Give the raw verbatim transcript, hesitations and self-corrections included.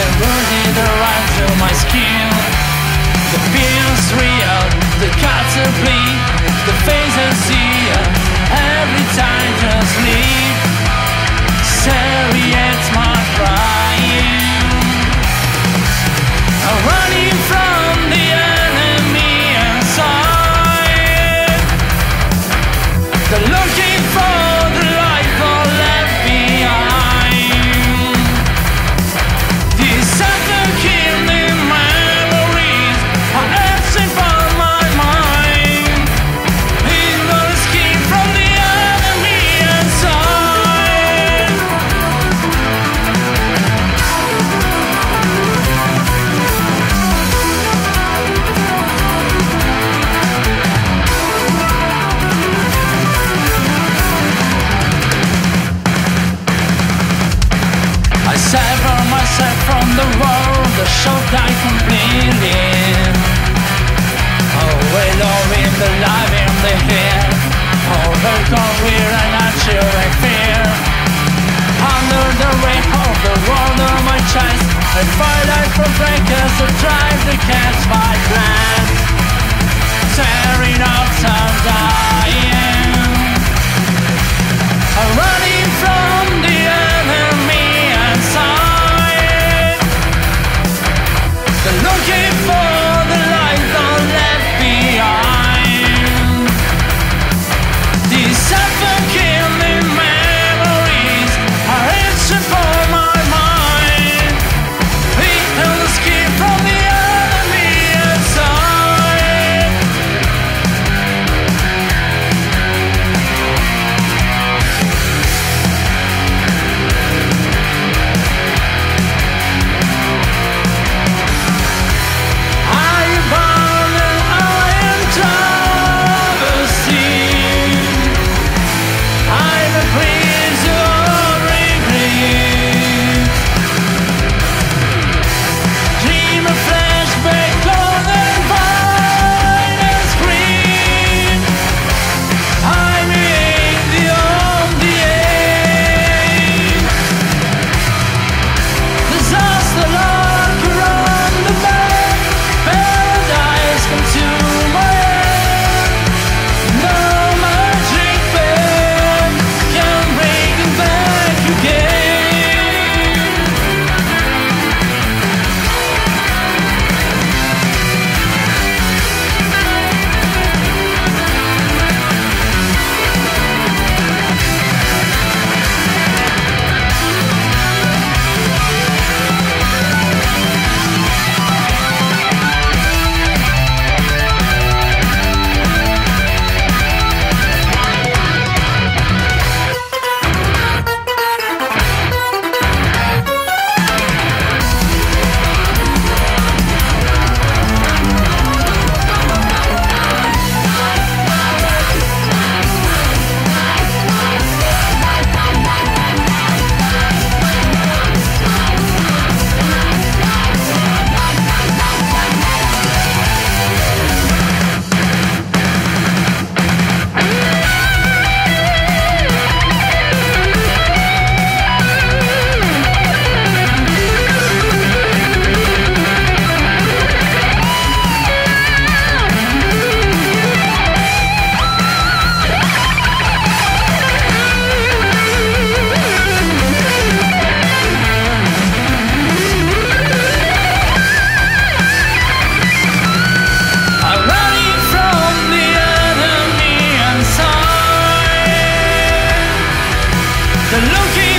the rosy that runs through my skin. The feel's real, the cuts are bleed, the faces see every time just leave. Sorry, it's my crying. I'm running from the enemy inside. They're looking for the life all left behind. These after-killing memories are absent from my mind. Ain't no escape from the enemy inside. I sever myself from the world, the show died completely. Oh, well, oh, in the life, in the hair. Oh, the career and natural fear. Under the weight of the world on my chest, I fight out for breakers to drive to catch my plan. Tearing up and dying. I'm running from the enemy inside. They're looking for the life not left behind. These self-killing memories are itching for my mind. We don't escape from the enemy inside. I am bound and I am travesty. I'm a prisoner of regret. Dream a flashback on and find and scream. I'm in the on the end. Disaster lock around the back. Paradise come to my end. No magic pen can bring it back again. I'm running from the enemy inside. They're looking